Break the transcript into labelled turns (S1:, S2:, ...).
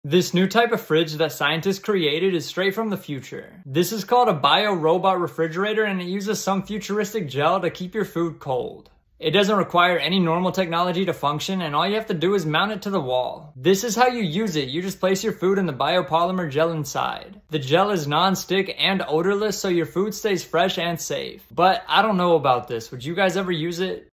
S1: This new type of fridge that scientists created is straight from the future. This is called a bio-robot refrigerator, and it uses some futuristic gel to keep your food cold. It doesn't require any normal technology to function, and all you have to do is mount it to the wall. This is how you use it. You just place your food in the biopolymer gel inside. The gel is non-stick and odorless, so your food stays fresh and safe. But I don't know about this. Would you guys ever use it?